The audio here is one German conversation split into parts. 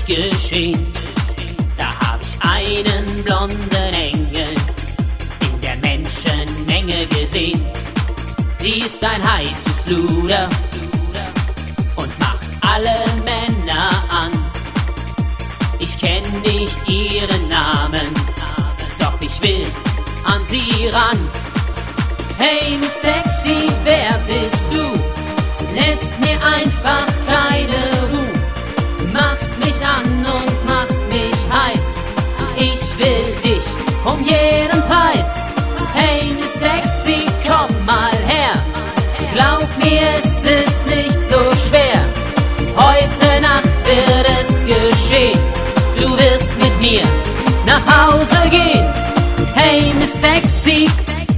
geschehen. Da hab ich einen blonden Engel in der Menschenmenge gesehen. Sie ist ein heißes Luder und macht alle Männer an. Ich kenn nicht ihren Namen, doch ich will an sie ran. Hey Miss Sexy, wer bist du? Lässt mir einfach keine Ruhe. Machst mich an und machst mich heiß. Ich will dich um jeden Preis. Hey Miss Sexy, komm mal her. Glaub mir, es ist nicht so schwer. Heute Nacht wird es geschehen. Du wirst mit mir nach Hause gehen. Hey Miss Sexy.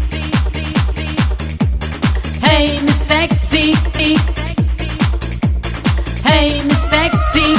Hey Miss Sexy. Hey Miss Sexy.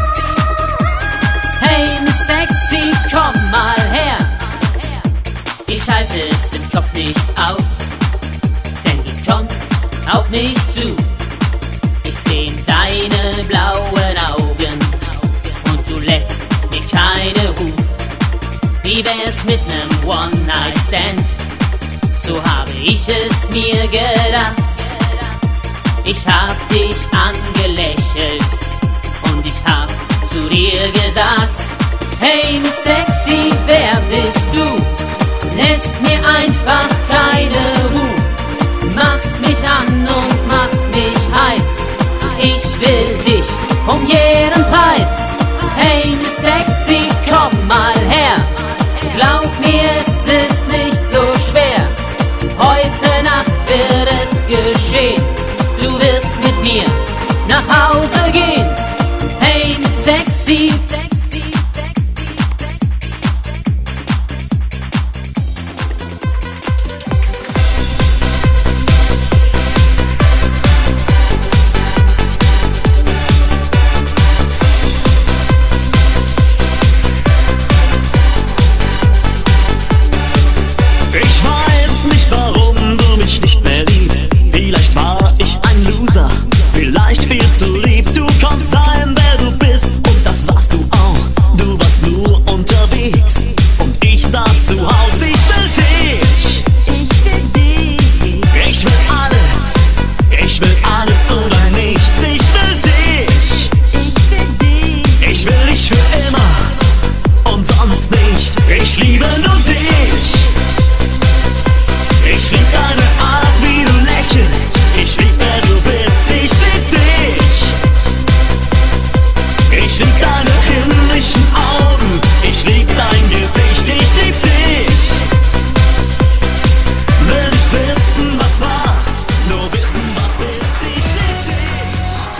Hey Miss Sexy, komm mal her. Ich halte es im Kopf nicht aus, denn du kommst auf mich zu. Ich seh in deine blauen Augen und du lässt mir keine Ruhe. Wie wär's mit nem One-Night-Stand? So habe ich es mir gedacht. Ich hab dich angelächelt und ich hab zu dir gesagt: Hey Miss Sexy, wer bist du? Lässt mir einfach keine Ruhe. Machst mich an und machst mich heiß. Ich will dich um jeden Preis. Hey Miss Sexy, komm mal her. Glaub mir, es ist nicht so schwer. Heute Nacht wird es geschehen. Du wirst mit mir nach Hause gehen. Hey Miss Sexy. Vielleicht viel zu lieb, du kannst sein, wer du bist, und das warst du auch. Du warst nur unterwegs und ich saß zu Hause. Ich will ich will alles oder nichts. Ich will dich für immer und sonst nicht. Ich liebe nur dich. Ich lieb deine Art, wie du lächelst. Ich lieb, wer du bist. Ich lieb dich. Ich lieb deine himmlischen Augen. Ich lieb dein Gesicht. Ich lieb dich. Will nicht wissen, was war, nur wissen, was ist. Ich lieb dich.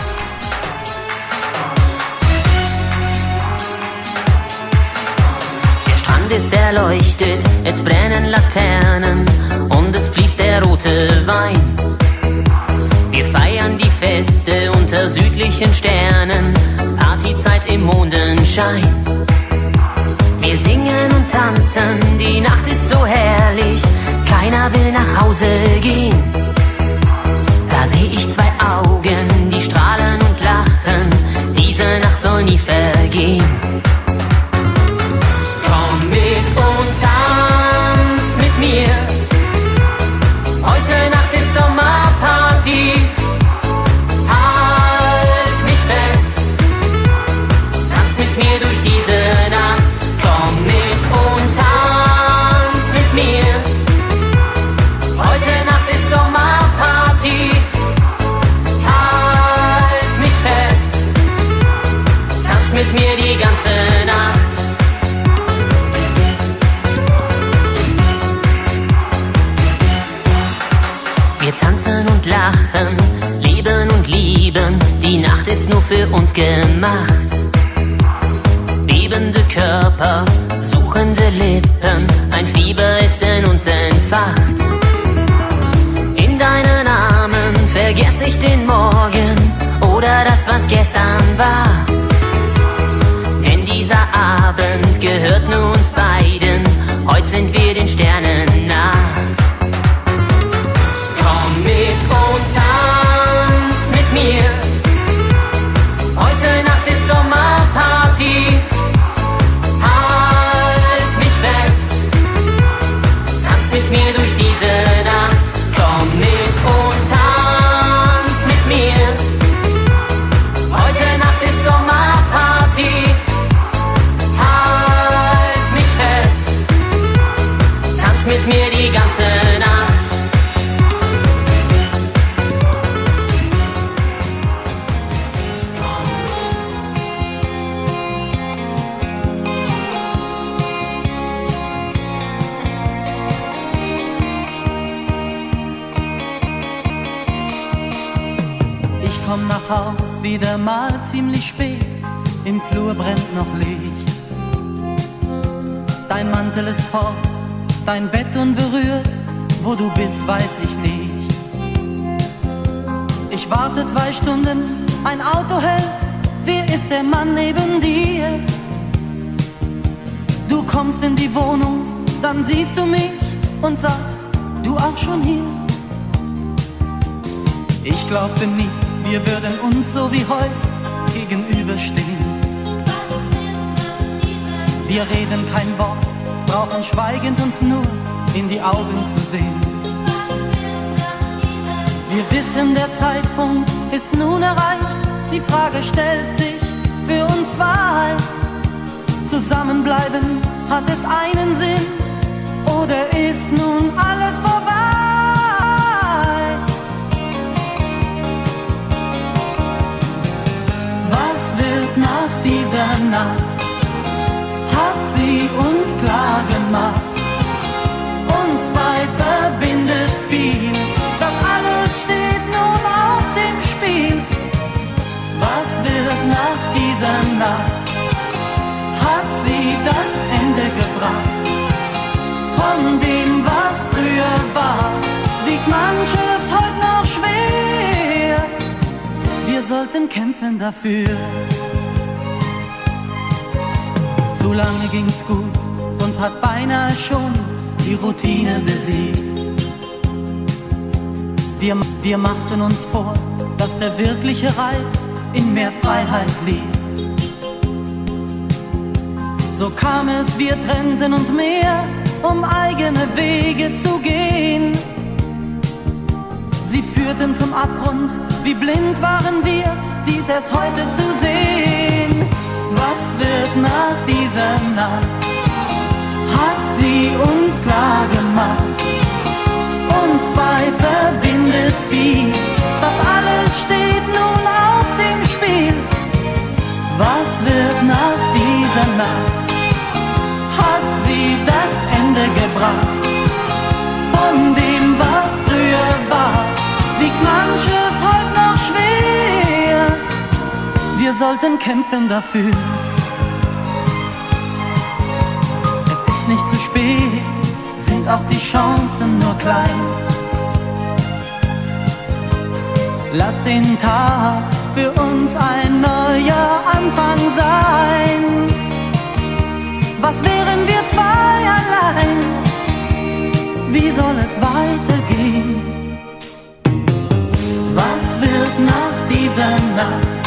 Der Strand ist erleuchtet, es brennen Laternen und es fließt der rote Wein. Wir feiern die Feste unter südlichen Sternen, Partyzeit im Mondenschein. Wir singen und tanzen, die Nacht ist so herrlich, keiner will nach Hause gehen. Da seh ich zwei Augen, die strahlen und lachen, diese Nacht soll nie vergehen. Komm mit und tanz mit mir, heute Nacht ist Sommerparty. Halt mich fest, tanz mit mir durch diese Nacht. Komm mit und tanz mit mir, heute Nacht ist Sommerparty. Halt mich fest, tanz mit mir die ganze Nacht. Wir tanzen und lachen, leben und lieben, die Nacht ist nur für uns gemacht. Bebende Körper, suchende Lippen, ein Fieber ist in uns entfacht. In deinen Armen vergess ich den Morgen oder das, was gestern war. Denn dieser Abend gehört nur uns beiden, heute sind wir den Sternen nah. Komm mit und tanz mit mir, heute Nacht ist Sommerparty. komm nach Haus, wieder mal ziemlich spät, im Flur brennt noch Licht. Dein Mantel ist fort, dein Bett unberührt, wo du bist, weiß ich nicht. Ich warte 2 Stunden, ein Auto hält, wer ist der Mann neben dir? Du kommst in die Wohnung, dann siehst du mich und sagst, du auch schon hier? Ich glaubte nie, wir würden uns so wie heute gegenüberstehen. Wir reden kein Wort, brauchen schweigend uns nur in die Augen zu sehen. Wir wissen, der Zeitpunkt ist nun erreicht, die Frage stellt sich für uns zwei. Zusammenbleiben, hat es einen Sinn oder ist nun alles vorbei? Was wird nach dieser Nacht? Hat sie uns klar gemacht? Uns zwei verbindet viel, das alles steht nun auf dem Spiel. Was wird nach dieser Nacht? Hat sie das Ende gebracht? Von dem, was früher war, wiegt manches heute noch schwer. Wir sollten kämpfen dafür. Zu lange ging's gut, uns hat beinahe schon die Routine besiegt. Wir machten uns vor, dass der wirkliche Reiz in mehr Freiheit liegt. So kam es, wir trennten uns mehr, um eigene Wege zu gehen. Sie führten zum Abgrund, wie blind waren wir, dies erst heute zu sehen. Was wird nach dieser Nacht? Hat sie uns klar gemacht? Uns zwei verbindet viel, das alles steht nun auf dem Spiel. Was wird nach dieser Nacht? Hat sie das Ende gebracht? Von dem, was früher war, wiegt manches heute noch schwer. Wir sollten kämpfen dafür. Es ist nicht zu spät, sind auch die Chancen nur klein. Lass den Tag für uns ein neuer Anfang sein. Was wären wir zwei allein? Wie soll es weitergehen? Was wird nach dieser Nacht?